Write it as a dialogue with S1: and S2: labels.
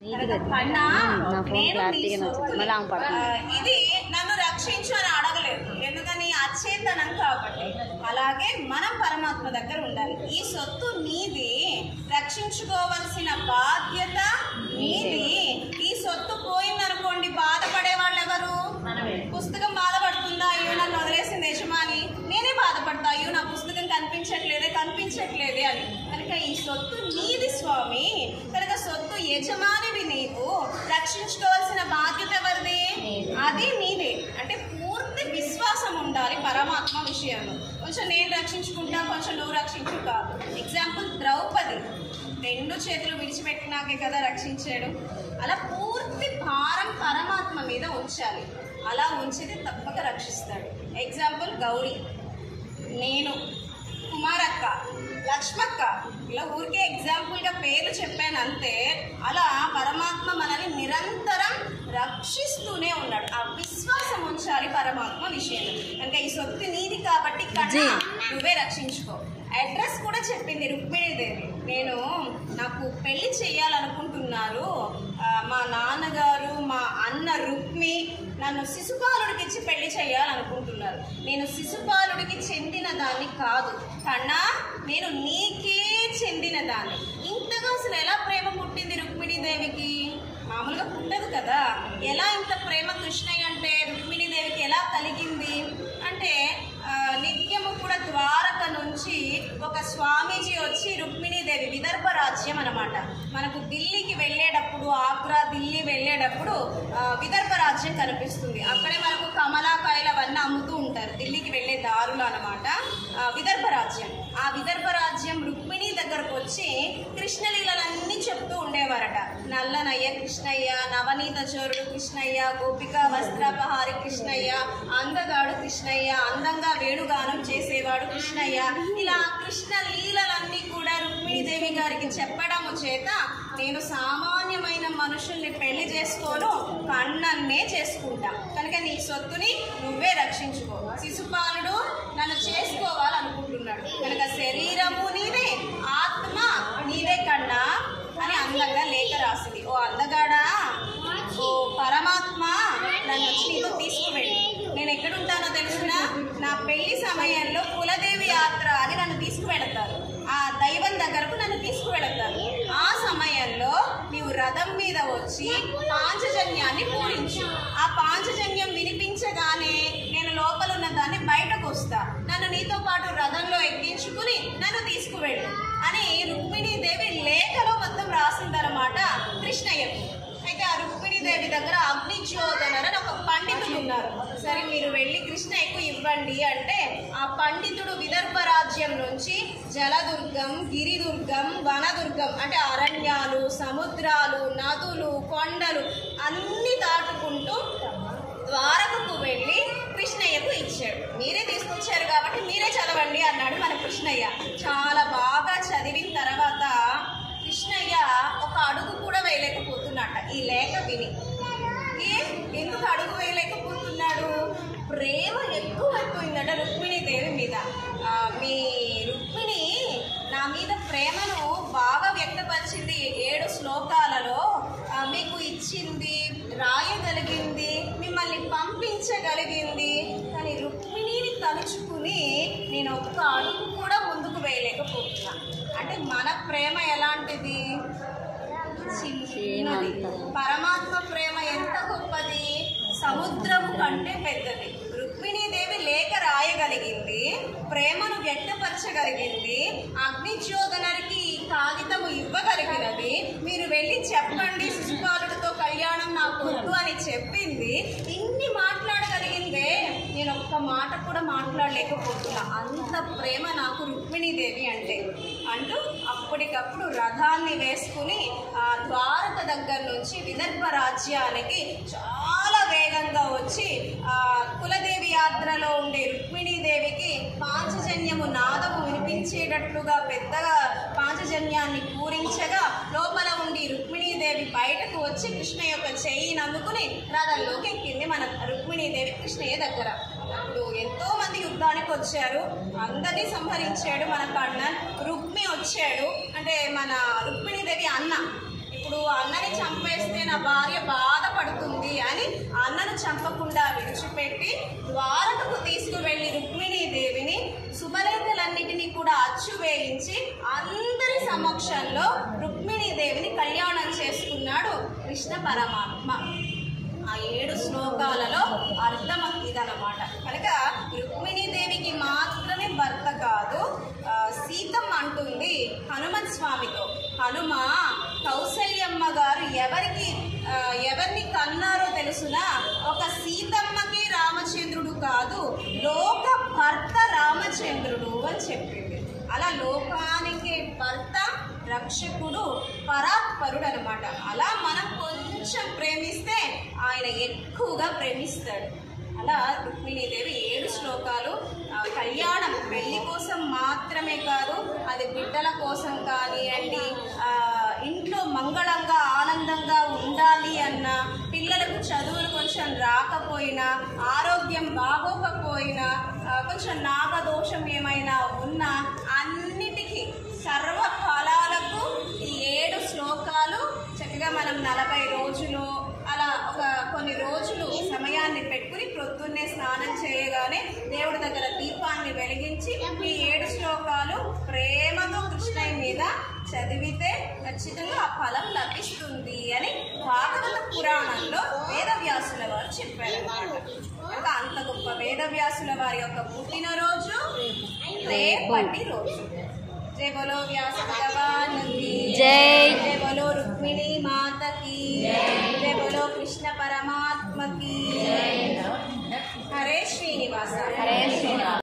S1: ఇది నన్ను రక్షించు అని అడగలేదు, ఎందుకని అచేతనం కాబట్టి. అలాగే మనం పరమాత్మ దగ్గర ఉండాలి. ఈ సొత్తు నీది, రక్షించుకోవలసిన బాధ్యత నీది. ఈ సొత్తు పోయిందనుకోండి, బాధపడే వాళ్ళు ఎవరు? పుస్తకం బాధపడుతుందా, అయ్యో నన్ను వదిలేసింది యజమాని, నేనే బాధపడతా, అయ్యో నా పుస్తకం కనిపించట్లేదే అని. కనుక ఈ సొత్తు నీది స్వామి, కనుక సొత్తు యజమానివి నీవు, రక్షించుకోవాల్సిన బాధ్యత ఎవరిది? అది నీదే. అంటే పూర్తి విశ్వాసం ఉండాలి పరమాత్మ విషయంలో. కొంచెం నేను రక్షించుకుంటా, కొంచెం నువ్వు రక్షించుకా. ఎగ్జాంపుల్ ద్రౌపది 2 చేతులు విడిచిపెట్టినాకే కదా రక్షించాడు. అలా పూర్తి భారం పరమాత్మ మీద ఉంచాలి. అలా ఉంచితే తప్పక రక్షిస్తాడు. ఎగ్జాంపుల్ గౌరీ, నేను, కుమారక్క, లక్ష్మక్క, ఇలా ఊరికే ఎగ్జాంపుల్గా పేర్లు చెప్పాను అంతే. అలా పరమాత్మ మనల్ని నిరంతరం రక్షిస్తూనే ఉన్నాడు. ఆ విశ్వాసం ఉంచాలి పరమాత్మ విషయంలో. కనుక ఈ సొత్తు నీది కాబట్టి కన్నా నువ్వే రక్షించుకో. అడ్రస్ కూడా చెప్పింది రుక్మిణీదేవి. నాకు పెళ్లి చేయాలనుకుంటున్నారు, మా నాన్నగారు మా అన్న రుక్మి నన్ను శిశుపాలుడికి ఇచ్చి పెళ్లి చేయాలనుకుంటున్నారు. నేను శిశుపాలుడికి చెందిన దాన్ని కాదు కన్నా, నేను నీకే చెందిన దాన్ని. ఇంతగా అసలు ఎలా ప్రేమ పుట్టింది రుక్మిణీదేవికి? మామూలుగా పుట్టదు కదా. ఎలా ఇంత ప్రేమ కృష్ణయ్య అంటే రుక్మిణీదేవికి ఎలా కలిగింది అంటే, నిత్యము కూడా ద్వారక నుంచి ఒక స్వామీజీ వచ్చి, రుక్మిణీదేవి విదర్భ రాజ్యం అనమాట, మనకు ఢిల్లీకి వెళ్ళేటప్పుడు, ఆగ్రా ఢిల్లీ వెళ్ళేటప్పుడు విదర్భ రాజ్యం కనిపిస్తుంది. అక్కడే మనకు కమలాకాయలు అవన్నీ అమ్ముతూ ఉంటారు, ఢిల్లీకి వెళ్ళే దారులు అనమాట విదర్భ రాజ్యం. ఆ విదర్భ రాజ్యం రుక్మిణి దగ్గరకు వచ్చి కృష్ణలీలలన్నీ చెప్తూ ఉండేవారట. నల్లనయ్య కృష్ణయ్య, నవనీత చోరుడు కృష్ణయ్య, గోపిక వస్త్రాపహారి కృష్ణయ్య, అందగాడు కృష్ణయ్య, అందంగా వేణుగానం చేసేవాడు కృష్ణయ్య. ఇలా కృష్ణ లీలలన్నీ కూడా రుక్మిణీదేవి గారికి చెప్పడము చేత, నేను సామాన్యమైన మనుషుల్ని పెళ్లి చేసుకోను, కన్నన్నే చేసుకుంటా, కనుక నీ సొత్తుని నువ్వే రక్షించుకో. శిశుపాలుడు నన్ను చేసుకోవాలనుకుంటున్నాడు, కనుక శరీరము నీదే, ఆత్మ నీదే కన్నా అని అందంగా లేఖ రాసింది. ఓ అందగాడా, ఓ పరమాత్మ, నన్ను వచ్చి నీతో తీసుకువెళ్ళి, నేను ఎక్కడుంటానో తెలుసునా? నా పెళ్లి సమయంలో కులదేవి యాత్ర అని నన్ను తీసుకువెళతారు, ఆ దైవం దగ్గరకు నన్ను తీసుకువెళతారు. ఆ సమయంలో నీవు రథం మీద వచ్చి పాంచజన్యాన్ని పూరించు. ఆ పాంచజన్యం వినిపించగానే నేను లోపల ఉన్న దాన్ని బయటకు వస్తా, నన్ను నీతో పాటు రథంలో ఎక్కించుకుని నన్ను తీసుకువెళ్ళు అని రుక్మిణీదేవి లేఖలో మొత్తం రాసిందనమాట కృష్ణయ్యకు. అయితే ఆ రుక్మిణీదేవి దగ్గర అగ్నిజ్యోతనర్ అని ఒక పండితుడు ఉన్నారు. సరే మీరు వెళ్ళి కృష్ణయ్యకు ఇవ్వండి అంటే, ఆ పండితుడు విదర్భ రాజ్యం నుంచి జలదుర్గం, గిరిదుర్గం, వనదుర్గం అంటే అరణ్యాలు, సముద్రాలు, నదులు, కొండలు అన్ని దాటుకుంటూ ద్వారకకు వెళ్ళి కృష్ణయ్యకు ఇచ్చాడు. మీరే తీసుకొచ్చారు కాబట్టి మీరే చదవండి అన్నాడు మన కృష్ణయ్య. చాలా బాగా చదివిన తర్వాత కృష్ణయ్య ఒక అడుగు కూడా వేయలేకపోతున్నాట ఈ లేఖ విని. ఎందుకు అడుగు వేయలేకపోతున్నాడు? ప్రేమ ఎక్కువైపోయిందట రుక్మిణీదేవి మీద. మీ రుక్మిణి నా మీద ప్రేమను బాగా వ్యక్తపరిచింది 7 శ్లోకాలలో, మీకు ఇచ్చింది, రాయగలిగింది, మిమ్మల్ని పంపించగలిగింది. కానీ రుక్మిణిని తలుచుకుని నేను ఒక్క అడుగు కూడా ముందుకు వేయలేకపోతున్నా. అంటే మన ప్రేమ ఎలాంటిది? చిన్నది. పరమాత్మ ప్రేమ ఎంత గొప్పది, సముద్రము కంటే పెద్దది. రుక్మిణీదేవి లేఖ రాయగలిగింది, ప్రేమను వ్యక్తపరచగలిగింది, అగ్నిజ్యోతనరికి కాగితము ఇవ్వగలిగినది, మీరు వెళ్ళి చెప్పండి శిశుపాలుడితో కళ్యాణం నాకు వద్దు అని చెప్పింది. ఇన్ని మాట్లాడగలిగిందే, నేను ఒక్క మాట కూడా మాట్లాడలేకపోతున్నా. అంత ప్రేమ నాకు రుక్మిణీదేవి అంటే అంటూ అప్పటికప్పుడు రథాన్ని వేసుకుని ఆ ద్వారక దగ్గర నుంచి విదర్భ రాజ్యానికి చాలా వేగంగా వచ్చి కులదేవి యాత్రలో ఉండే రుక్మిణీదేవికి పాంచజన్యము నాదము వినిపించేటట్లుగా పెద్దగా పాంచజన్యాన్ని పూరించగా, లోపల ఉండి రుక్మిణీదేవి బయటకు వచ్చి కృష్ణ యొక్క చెయ్యిని అందుకుని రథంలోకి ఎక్కింది మన రుక్మిణీదేవి కృష్ణయ్య దగ్గర. అప్పుడు ఎంతో మంది యుద్ధానికి వచ్చారు, అందరినీ సంహరించాడు మన కర్ణన్. రుక్మి వచ్చాడు, అంటే మన రుక్మిణీదేవి అన్న. ఇప్పుడు ఇప్పుడు అన్నని చంపేస్తే నా భార్య బాధపడుతుంది అని అన్నను చంపకుండా విడిచిపెట్టి ద్వారకకు తీసుకువెళ్ళి రుక్మిణీదేవిని శుభలేఖలన్నిటినీ కూడా అచ్చు వేయించి అందరి సమక్షంలో రుక్మిణీదేవిని కళ్యాణం చేసుకున్నాడు కృష్ణ పరమాత్మ. ఆ 7 శ్లోకాలలో అర్థం ఇదన్నమాట. కనుక రుక్మిణీదేవికి మాత్రమే భర్త కాదు, సీతమ్మ అంటుంది హనుమత్ స్వామితో, హనుమ కౌసల్యమ్మ గారు ఎవరిని కన్నారో తెలుసునా, ఒక సీతమ్మకి రామచంద్రుడు కాదు, లోక భర్త రామచంద్రుడు అని చెప్పింది. అలా లోకానికి భర్త, రక్షకుడు, పరాత్పరుడు అనమాట. అలా మనం కొంచెం ప్రేమిస్తే ఆయన ఎక్కువగా ప్రేమిస్తాడు. అలా రుక్మిణీదేవి 7 శ్లోకాలు కళ్యాణం పెళ్లి కోసం మాత్రమే కాదు, అది బిడ్డల కోసం కానివ్వండి, ఇంట్లో మంగళంగా ఆనందంగా ఉండాలి అన్న, పిల్లలకు చదువులు కొంచెం రాకపోయినా, ఆరోగ్యం బాగోకపోయినా, కొంచెం నాగదోషం ఏమైనా ఉన్నా, అన్నిటికీ సర్వఫలాలకు ఈ 7 శ్లోకాలు చక్కగా మనం 40 రోజులు అలా కొన్ని రోజులు సమయాన్ని పెట్టుకుని ప్రొద్దున్నే స్నానం చేయగానే దేవుడి దగ్గర దీపాన్ని వెలిగించి ఈ 7 శ్లోకాలు ప్రేమతో కృష్ణయ్య మీద చదివితే ఖచ్చితంగా ఆ ఫలం లభిస్తుంది అని భాగవత పురాణంలో వేదవ్యాసుల వారు చెప్పారు. అంత గొప్ప వేదవ్యాసుల వారి యొక్క పుట్టినరోజు రేపటి రోజు. जय बोलो व्यास भगवान की जय, जय बोलो रुक्मिणी माता की जय बोलो कृष्ण परमात्मा की जय। हरे श्रीनिवास, हरे श्रीनिवास।